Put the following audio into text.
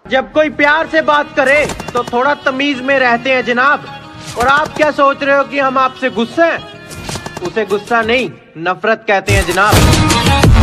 जब कोई प्यार से बात करे तो थोड़ा तमीज में रहते हैं जनाब। और आप क्या सोच रहे हो कि हम आपसे गुस्से हैं? उसे गुस्सा नहीं, नफरत कहते हैं जनाब।